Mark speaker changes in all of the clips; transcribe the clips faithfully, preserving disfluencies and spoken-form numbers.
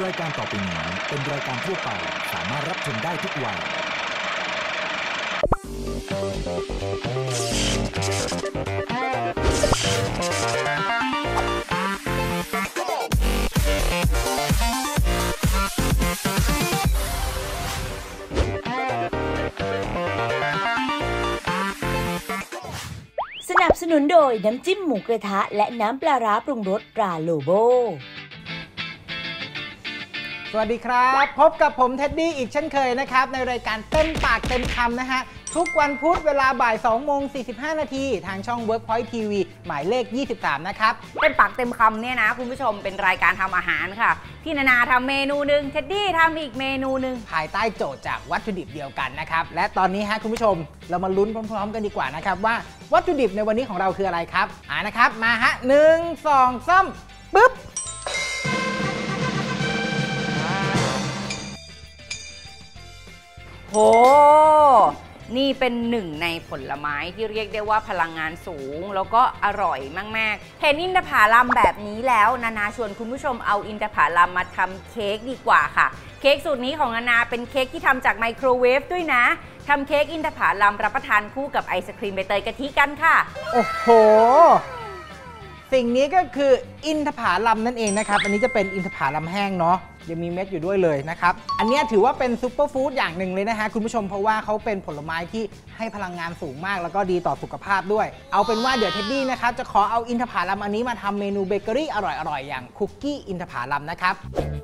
Speaker 1: รายการต่อไปนี้เป็นรายการทั่วไปสามารถรับชมได้ทุกวัย
Speaker 2: สนับสนุนโดยน้ำจิ้มหมูกระทะและน้ำปลาร้าปรุงรสตราโลโบ
Speaker 3: สวัสดีครับพบกับผมเท็ดดี้อีกเช่นเคยนะครับในรายการเต็มปากเต็มคำนะฮะทุกวันพุธเวลาบ่ายสองโมงสี่สิบห้านาทีทางช่อง Workpoint ที วี หมายเลขยี่สิบสามนะครับ
Speaker 4: เต็มปากเต็มคำเนี่ยนะคุณผู้ชมเป็นรายการทำอาหารค่ะที่นานาทำเมนูหนึ่งเท็ดดี้ทำอีกเมนูหนึ่ง
Speaker 3: ภายใต้โจทย์จากวัตถุดิบเดียวกันนะครับและตอนนี้ฮะคุณผู้ชมเรามาลุ้นพร้อมๆกันดีกว่านะครับว่าวัตถุดิบในวันนี้ของเราคืออะไรครับอ่านะครับมาฮะหนึ่งสองสามปึ๊บ
Speaker 4: โหนี่เป็นหนึ่งในผลไม้ที่เรียกได้ว่าพลังงานสูงแล้วก็อร่อยมากๆเห็นอินทผลัมแบบนี้แล้วนานาชวนคุณผู้ชมเอาอินทผลัมมาทำเค้กดีกว่าค่ะเค้กสูตรนี้ของนานาเป็นเค้กที่ทำจากไมโครเวฟด้วยนะทำเค้กอินทผลัมรับประทานคู่กับไอศครีมใบเตยกะทิกันค่ะ
Speaker 3: โอ้โหสิ่งนี้ก็คืออินทผลัมนั่นเองนะครับอันนี้จะเป็นอินทผลัมแห้งเนาะยังมีเม็ดอยู่ด้วยเลยนะครับอันนี้ถือว่าเป็นซุปเปอร์ฟู้ดอย่างหนึ่งเลยนะฮะคุณผู้ชมเพราะว่าเขาเป็นผลไม้ที่ให้พลังงานสูงมากแล้วก็ดีต่อสุขภาพด้วยเอาเป็นว่าเดี๋ยวเท็ดดี้นะครับจะขอเอาอินทผลัมอันนี้มาทำเมนูเบเกอรี่อร่อยๆอย่างคุกกี้อินทผลัมนะครับ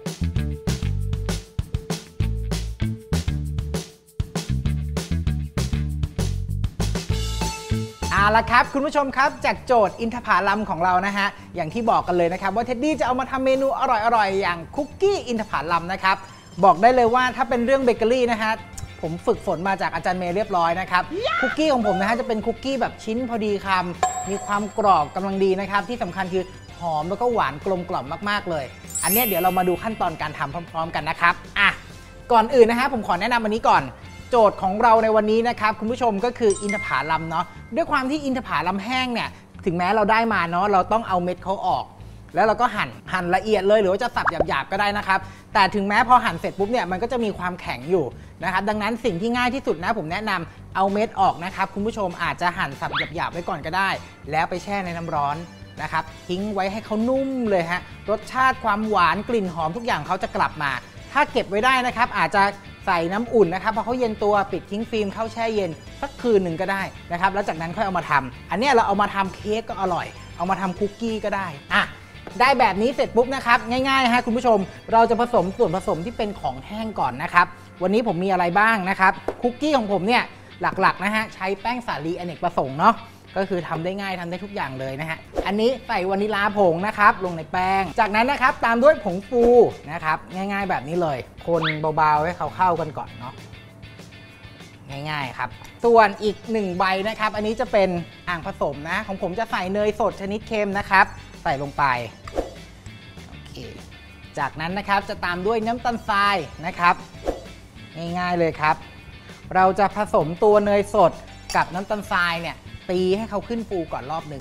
Speaker 3: เอาละครับคุณผู้ชมครับจากโจทย์อินทผลัมของเรานะฮะอย่างที่บอกกันเลยนะครับว่าเท็ดดี้จะเอามาทำเมนูอร่อยๆอย่างคุกกี้อินทผลัมนะครับบอกได้เลยว่าถ้าเป็นเรื่องเบเกอรี่นะฮะผมฝึกฝนมาจากอาจารย์เมย์เรียบร้อยนะครับคุกกี้ของผมนะฮะจะเป็นคุกกี้แบบชิ้นพอดีคำมีความกรอบกำลังดีนะครับที่สำคัญคือหอมแล้วก็หวานกลมกล่อมมากๆเลยอันนี้เดี๋ยวเรามาดูขั้นตอนการทำพร้อมๆกันนะครับอ่ะก่อนอื่นนะฮะผมขอแนะนำอันนี้ก่อนโจทย์ของเราในวันนี้นะครับคุณผู้ชมก็คืออินทผลัมเนาะด้วยความที่อินทผลัมแห้งเนี่ยถึงแม้เราได้มาเนาะเราต้องเอาเม็ดเขาออกแล้วเราก็หั่นหั่นละเอียดเลยหรือว่าจะสับหยาบๆก็ได้นะครับแต่ถึงแม้พอหั่นเสร็จปุ๊บเนี่ยมันก็จะมีความแข็งอยู่นะครับดังนั้นสิ่งที่ง่ายที่สุดนะผมแนะนำเอาเม็ดออกนะครับคุณผู้ชมอาจจะหั่นสับหยาบๆไว้ก่อนก็ได้แล้วไปแช่ในน้ำร้อนนะครับทิ้งไว้ให้เขานุ่มเลยฮะรสชาติความหวานกลิ่นหอมทุกอย่างเขาจะกลับมาถ้าเก็บไว้ได้นะครับอาจจะใส่น้ำอุ่นนะครับพอเขาเย็นตัวปิดทิ้งฟิล์มเข้าแช่เย็นสักคืนหนึ่งก็ได้นะครับแล้วจากนั้นค่อยเอามาทำอันนี้เราเอามาทำเค้กก็อร่อยเอามาทำคุกกี้ก็ได้อ่ะได้แบบนี้เสร็จปุ๊บนะครับง่ายๆฮะคุณผู้ชมเราจะผสมส่วนผสมที่เป็นของแห้งก่อนนะครับวันนี้ผมมีอะไรบ้างนะครับคุกกี้ของผมเนี่ยหลักๆนะฮะใช้แป้งสาลีอเนกประสงค์เนาะก็คือทำได้ง่ายทำได้ทุกอย่างเลยนะฮะอันนี้ใส่วานิลาผงนะครับลงในแป้งจากนั้นนะครับตามด้วยผงฟูนะครับง่ายๆแบบนี้เลยคนเบาๆให้เขาเข้ากันก่อนเนาะง่ายๆครับส่วนอีกหนึ่งใบนะครับอันนี้จะเป็นอ่างผสมนะของผมจะใส่เนยสดชนิดเค็มนะครับใส่ลงไปโอเคจากนั้นนะครับจะตามด้วยน้ำตาลทรายนะครับง่ายๆเลยครับเราจะผสมตัวเนยสดกับน้ำตาลทรายเนี่ยตีให้เขาขึ้นฟูก่อนรอบหนึ่ง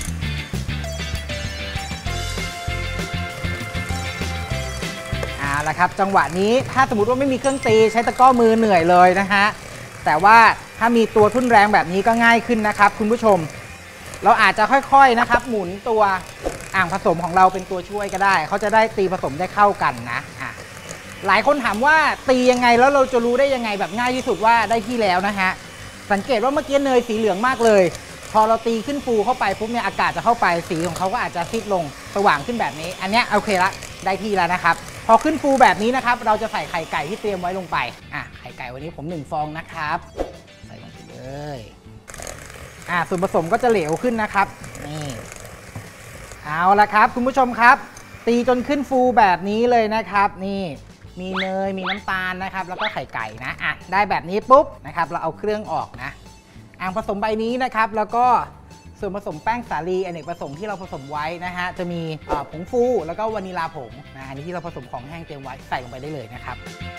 Speaker 3: เอาละครับจังหวะนี้ถ้าสมมติว่าไม่มีเครื่องตีใช้ตะกร้อมือเหนื่อยเลยนะฮะแต่ว่าถ้ามีตัวทุ่นแรงแบบนี้ก็ง่ายขึ้นนะครับคุณผู้ชมเราอาจจะค่อยๆนะครับหมุนตัวอ่างผสมของเราเป็นตัวช่วยก็ได้เขาจะได้ตีผสมได้เข้ากันนะอ่ะหลายคนถามว่าตียังไงแล้วเราจะรู้ได้ยังไงแบบง่ายที่สุดว่าได้ที่แล้วนะฮะสังเกตว่าเมื่อกี้เนยสีเหลืองมากเลยพอเราตีขึ้นฟูเข้าไปปุ๊บเนี่ยอากาศจะเข้าไปสีของเขาก็อาจจะซีดลงสว่างขึ้นแบบนี้อันนี้โอเคละได้ที่แล้วนะครับพอขึ้นฟูแบบนี้นะครับเราจะใส่ไข่ไก่ที่เตรียมไว้ลงไปอ่ะไข่ไก่วันนี้ผมหนึ่งฟองนะครับใส่ลงไปเลยอ่ะส่วนผสมก็จะเหลวขึ้นนะครับนี่เอาละครับคุณผู้ชมครับตีจนขึ้นฟูแบบนี้เลยนะครับนี่มีเนยมีน้ำตาลนะครับแล้วก็ไข่ไก่นะอ่ะได้แบบนี้ปุ๊บนะครับเราเอาเครื่องออกนะอ่างผสมใบนี้นะครับแล้วก็ส่วนผสมแป้งสาลีอเนกประสงค์ที่เราผสมไว้นะฮะจะมีผงฟูแล้วก็วานิลาผงนะอันนี้ที่เราผสมของแห้งเตรียมไว้ใส่ลงไปได้เลยนะครับ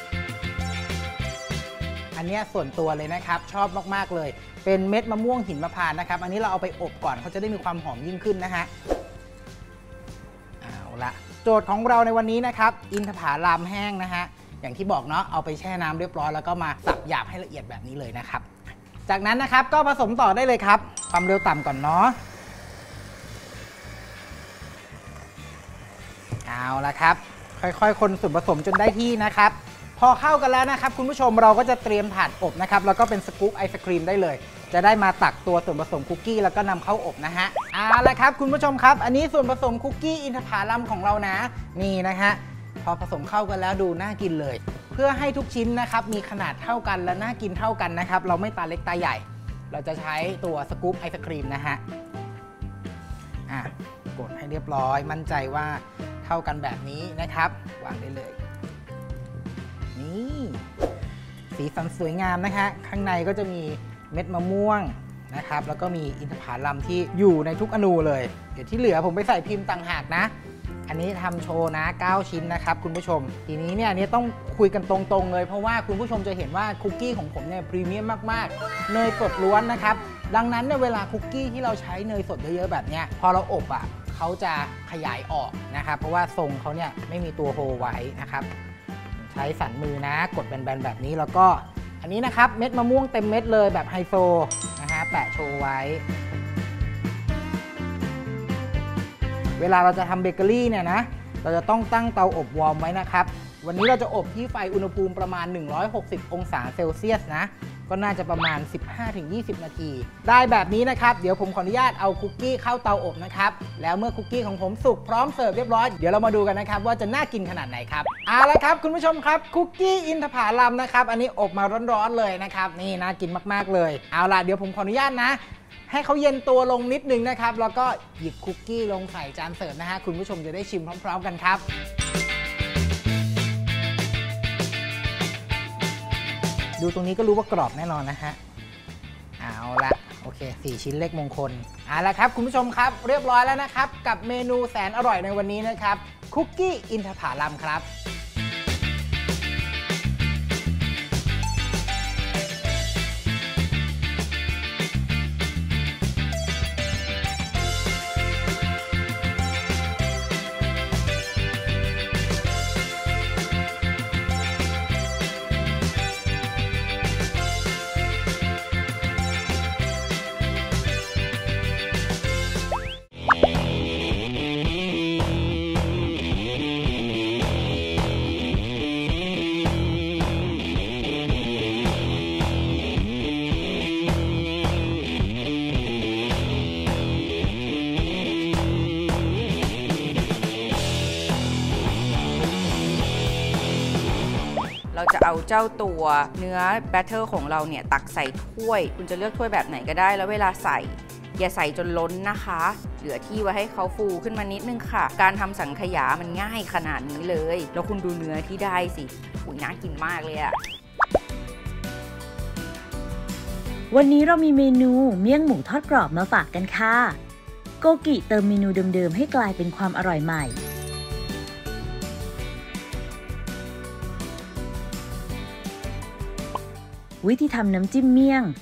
Speaker 3: อันนี้ส่วนตัวเลยนะครับชอบมากๆเลยเป็นเม็ดมะม่วงหินมะพร้าวนะครับอันนี้เราเอาไปอบก่อนเขาจะได้มีความหอมยิ่งขึ้นนะฮะเอาละโจทย์ของเราในวันนี้นะครับอินทผลัมแห้งนะฮะอย่างที่บอกเนาะเอาไปแช่น้ำเรียบร้อยแล้วก็มาสับหยาบให้ละเอียดแบบนี้เลยนะครับจากนั้นนะครับก็ผสมต่อได้เลยครับความเร็วต่ำก่อนเนาะเอาละครับค่อยๆคนส่วนผสมจนได้ที่นะครับพอเข้ากันแล้วนะครับคุณผู้ชมเราก็จะเตรียมถาดอบนะครับแล้วก็เป็นสกู๊ปไอศครีมได้เลยจะได้มาตักตัวส่วนผสมคุกกี้แล้วก็นำเข้าอบนะฮะเอาละครับคุณผู้ชมครับอันนี้ส่วนผสมคุกกี้อินทผลัมของเรานะนี่นะฮะพอผสมเข้ากันแล้วดูน่ากินเลยเพื่อให้ทุกชิ้นนะครับมีขนาดเท่ากันและน่ากินเท่ากันนะครับเราไม่ตาเล็กตาใหญ่เราจะใช้ตัวสกู๊ปไอศครีมนะฮะอ่ะกดให้เรียบร้อยมั่นใจว่าเท่ากันแบบนี้นะครับวางได้เลยนี่สีสันสวยงามนะคะข้างในก็จะมีเม็ดมะม่วงนะครับแล้วก็มีอินทผลัมที่อยู่ในทุกอนูเลยเดี๋ยวที่เหลือผมไปใส่พิมพ์ต่างหากนะอันนี้ทำโชว์นะเก้าชิ้นนะครับคุณผู้ชมทีนี้เนี่ยนี่ต้องคุยกันตรงๆเลยเพราะว่าคุณผู้ชมจะเห็นว่าคุกกี้ของผมเนี่ยพรีเมียมมากๆเนยสดล้วนนะครับดังนั้นในเวลาคุกกี้ที่เราใช้เนยสดเยอะๆแบบเนี้ยพอเราอบอ่ะเขาจะขยายออกนะครับเพราะว่าทรงเขาเนี่ยไม่มีตัวโฮไว้นะครับใช้สันมือนะกดแบนๆแบบนี้แล้วก็อันนี้นะครับเม็ดมะม่วงเต็มเม็ดเลยแบบไฮโซนะฮะแปะโชว์ไว้เวลาเราจะทำเบเกอรี่เนี่ยนะเราจะต้องตั้งเตาอบวอร์มไว้นะครับวันนี้เราจะอบที่ไฟอุณหภูมิประมาณหนึ่งร้อยหกสิบองศาเซลเซียสนะก็น่าจะประมาณ สิบห้าถึงยี่สิบ นาทีได้แบบนี้นะครับเดี๋ยวผมขออนุญาตเอาคุกกี้เข้าเตาอบนะครับแล้วเมื่อคุกกี้ของผมสุกพร้อมเสิร์ฟเรียบร้อยเดี๋ยวเรามาดูกันนะครับว่าจะน่ากินขนาดไหนครับเอาละครับคุณผู้ชมครับคุกกี้อินทผลัมนะครับอันนี้อบมาร้อนๆเลยนะครับนี่น่ากินมากๆเลยเอาล่ะเดี๋ยวผมขออนุญาตนะให้เขาเย็นตัวลงนิดนึงนะครับแล้วก็หยิบคุกกี้ลงใส่จานเสิร์ฟนะฮะคุณผู้ชมจะได้ชิมพร้อมๆกันครับดูตรงนี้ก็รู้ว่ากรอบแน่นอนนะฮะเอาละโอเคสี่ชิ้นเลขมงคลเอาละครับคุณผู้ชมครับเรียบร้อยแล้วนะครับกับเมนูแสนอร่อยในวันนี้นะครับคุกกี้อินทผลัมครับ
Speaker 4: เราจะเอาเจ้าตัวเนื้อแบตเตอร์ของเราเนี่ยตักใส่ถ้วยคุณจะเลือกถ้วยแบบไหนก็ได้แล้วเวลาใส่อย่าใส่จนล้นนะคะเหลือที่ไว้ให้เขาฟูขึ้นมานิดนึงค่ะการทำสังขยามันง่ายขนาดนี้เลยแล้วคุณดูเนื้อที่ได้สิอุ๊ยน่ากินมากเลยอะ
Speaker 2: วันนี้เรามีเมนูเมี่ยงหมูทอดกรอบมาฝากกันค่ะโกกิเติมเมนูเดิมๆให้กลายเป็นความอร่อยใหม่วิธีทำน้ำจิ้มเมี่ยง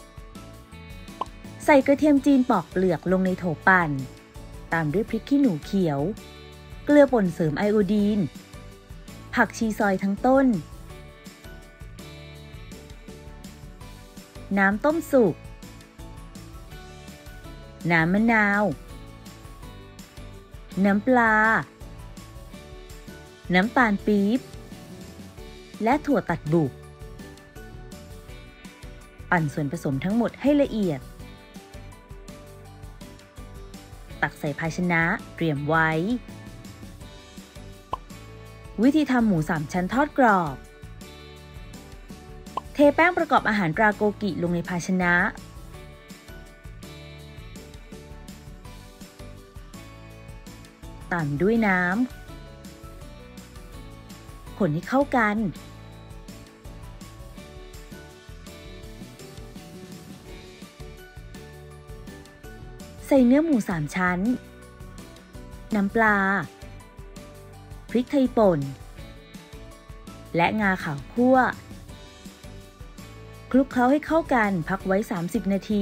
Speaker 2: ใส่กระเทียมจีนปอกเปลือกลงในโถปั่นตามด้วยพริกขี้หนูเขียวเกลือป่นเสริมไอโอดีนผักชีซอยทั้งต้นน้ำต้มสุกน้ำมะนาวน้ำปลาน้ำตาลปี๊บและถั่วตัดบุกปั่นส่วนผสมทั้งหมดให้ละเอียดตักใส่ภาชนะเตรียมไว้วิธีทำหมูสามชั้นทอดกรอบเทแป้งประกอบอาหารตราโกกิลงในภาชนะตามด้วยน้ำคนให้เข้ากันใส่เนื้อหมูสามชั้นน้ำปลาพริกไทยป่นและงาขาวคั่วคลุกเคล้าให้เข้ากันพักไว้สามสิบนาที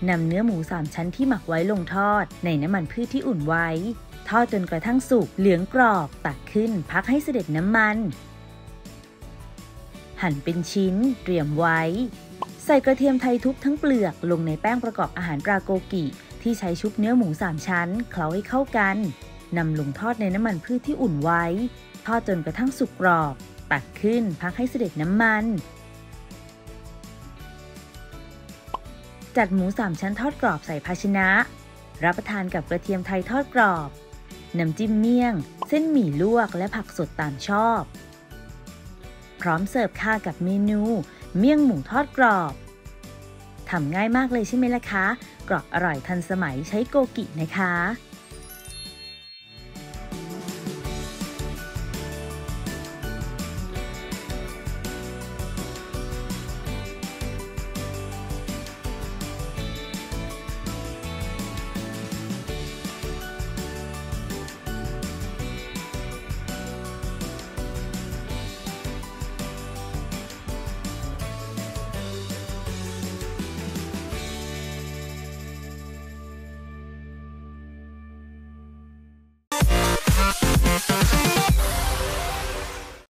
Speaker 2: นำเนื้อหมูสามชั้นที่หมักไว้ลงทอดในน้ำมันพืชที่อุ่นไว้ทอดจนกระทั่งสุกเหลืองกรอบตักขึ้นพักให้เสด็จน้ำมันหั่นเป็นชิ้นเตรียมไว้ใส่กระเทียมไทยทุบทั้งเปลือกลงในแป้งประกอบอาหารปลาโกกิที่ใช้ชุบเนื้อหมูสามชั้นเคล้าให้เข้ากันนำลงทอดในน้ำมันพืชที่อุ่นไว้ทอดจนกระทั่งสุกกรอบตักขึ้นพักให้เสด็จน้ำมันจัดหมูสามชั้นทอดกรอบใส่ภาชนะรับประทานกับกระเทียมไทยทอดกรอบน้ำจิ้มเมี่ยงเส้นหมี่ลวกและผักสดตามชอบพร้อมเสิร์ฟค่ากับเมนูเมี่ยงหมูทอดกรอบทำง่ายมากเลยใช่ไหมล่ะคะกรอบอร่อยทันสมัยใช้โกกินะคะ